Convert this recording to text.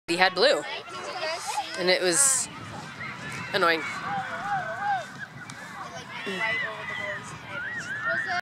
He had blue, and it was annoying. Right over